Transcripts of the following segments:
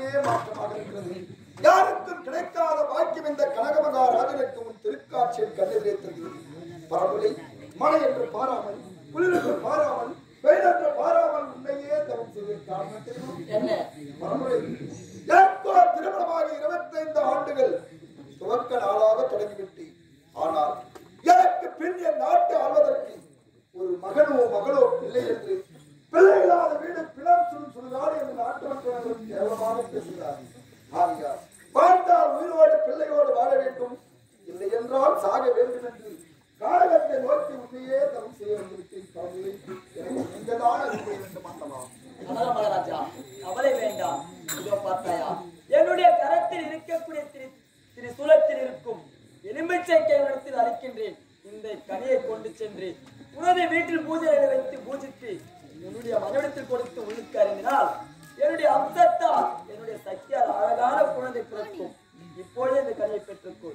மாற்றமாக இருக்கிறது. யாருக்கும் கிடைக்காத பாக்கியம் இந்த கனகமகாராஜனுக்கு முன் திருக்காட்சியில் கண்ணெதிரே தெரிகிறது. பரவலை மழை என்று பாராமல், குளிர் என்று பாராமல், வெயில் என்று பாராமல் உன்னையே தவம் செய்திருக்கார். என்ன பரவலை திருமணமாக 25 ஆண்டுகள் துவக்க நாளாக தொடங்கிவிட்டு, ஆனால் எனக்கு பின் என் நாட்டை ஆள்வதற்கு ஒரு மகனோ மகளோ இல்லை என்று பிள்ளை இல்லாத வீடு பிளம் சொல்லுகிறார் என்று நாட்டு மக்கள் கேவலமாக பேசுகிறார். ஆகையால் வாழ்ந்தால் உயிரோடு பிள்ளையோடு வாழ வேண்டும், இல்லை என்றால் சாக வேண்டும் என்று காலகத்தை நோக்கி உன்னையே தவம் செய்ய வந்திருக்கிறேன். நீங்கள்தான் அறிவிக்க வேண்டும் அல்லவா? மகாராஜா, கவலை வேண்டாம். இதோ பார்த்தாயா, என்னுடைய கரத்தில் இருக்கக்கூடிய திரிசூலத்தில் இருக்கும் எலுமிச்சை இடத்தில் அழைக்கின்றேன். இந்த கனியை கொண்டு சென்று உனது வீட்டில் பூஜை வைத்து பூஜித்து என்னுடைய மனைவிடத்தில் கொடுத்து உள்ளுக்கு அறிந்தினால் என்னுடைய அம்சத்தால் என்னுடைய சக்தியால் அழகான குழந்தை பிறக்கும். இப்பொழுது இந்த கனியை பெற்றுக்கொள்.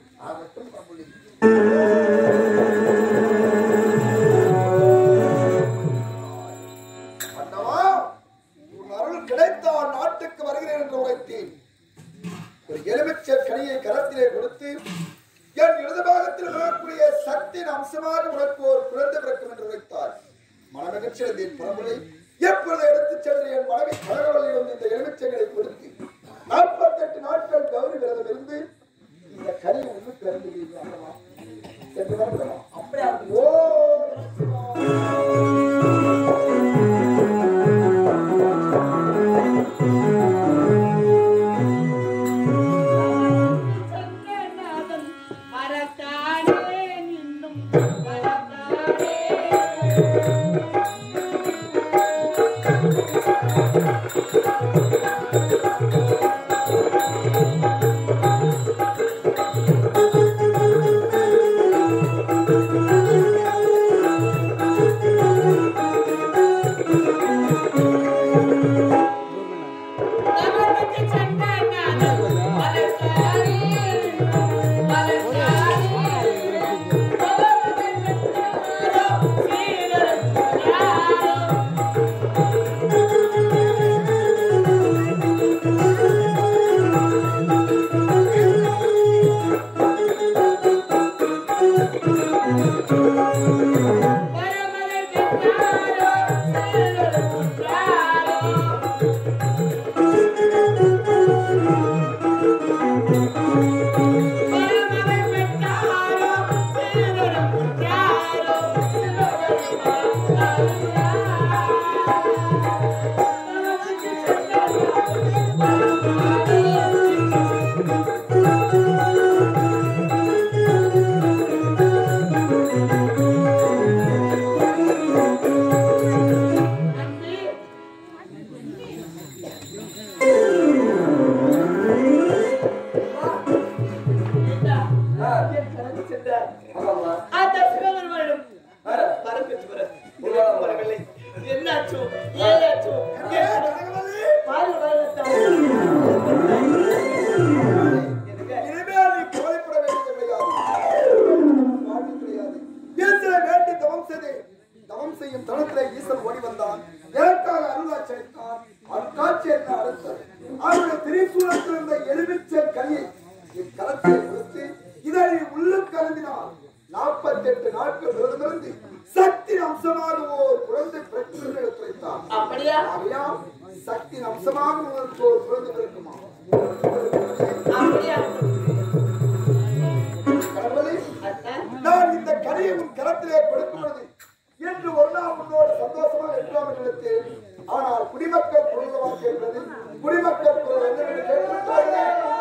அருள் கிடைத்தால் நாட்டுக்கு வருகிறேன் என்று உரைத்தேன். ஒரு எலுமிச்சை கனியை கரத்திலே கொடுத்து என் இடது பாகத்தில் விழக்கூடிய சக்தியின் அம்சமாக உனக்கு ஒரு குழந்தை பிறக்கும் என்று உரைத்தார். மனமகிழ்ச்சி அடைந்தேன். பரம்பரை எப்பொழுது எடுத்துச் சென்று என் மனைவி கழகவல்லியிடம் இந்த எலுமிச்சைகளை கொடுத்து 48 நாட்கள் கௌரி விரதம் இருந்து இந்த கனியை உள்ளுக்கு அறிந்து அப்படியே ஆனால் குடிமக்கள் குரல் கேட்கிறது. குடிமக்கள் குரல் என்னவென்று கேட்கிறார்கள்.